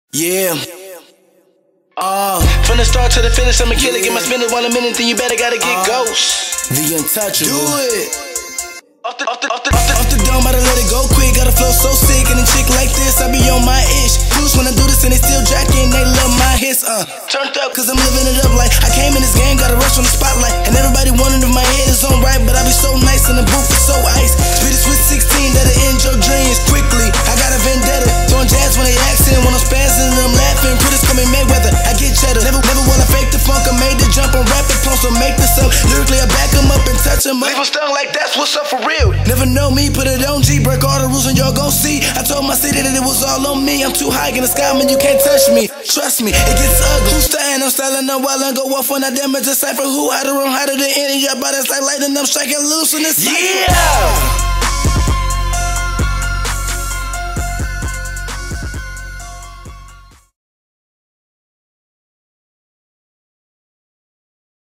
Yeah. From the start to the finish, I'ma kill it. Get my spin it 1 minute, then you better gotta get ghost. The Untouchable. Do it. Off the dome, I done let it go quick. Got a flow so sick, and a chick like this, I be on my ish. Boost when I do this, and they still jacking, they love my hits. Turned up, cause I'm living it up like I came in this game, got a rush on the spotlight. And everybody wondering if my head is on right, but I be so nice, and the booth is so ice. Speed is with 16, that'll end your dreams quickly. I got a vendetta, throwing jazz when they accent. When I'm spazzing and I'm laughing, critics call me Mayweather, I get cheddar. Never wanna fake the funk, I made the jump on rapid pumps, so make this up. Lyrically, I back them up and touch them up. Leave them stung like that's what's up for real. Never know me, put it on G, break all the rules and y'all gon' see. I told my city that it was all on me. I'm too high in the sky, man, you can't touch me. Trust me, it gets ugly. Who's staying? I'm styling up while I go off when I damage a cipher. Who hotter on hotter than any of y'all bodies like lightning, I'm striking loose in this. Yeah!